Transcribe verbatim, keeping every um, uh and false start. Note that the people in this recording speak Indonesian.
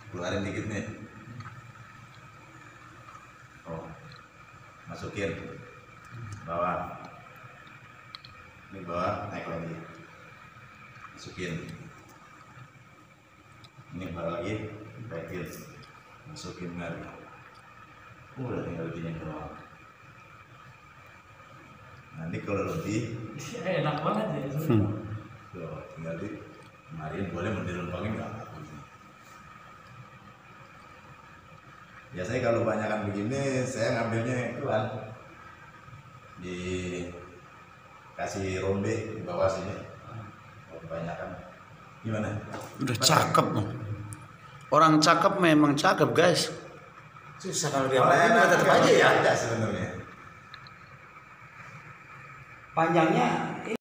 keluarin dikit nih. Oh, masukin bawah, ini bawah, naik lagi, masukin, ini bawah lagi, baikin, masukin lagi. Udah tinggal begini doang. Nanti kalau lebih enak banget ya. hmm. Tuh, tinggal di kemarin boleh mau dilumpangin nggak? Biasanya kalau banyakan begini saya ngambilnya itu kan dikasih rombe di bawah sini. Kalau kebanyakan gimana? Udah cakep loh. Orang cakep memang cakep guys. Susah kalau dia Malah pakai tetap aja ya. Ada sebenarnya. Panjangnya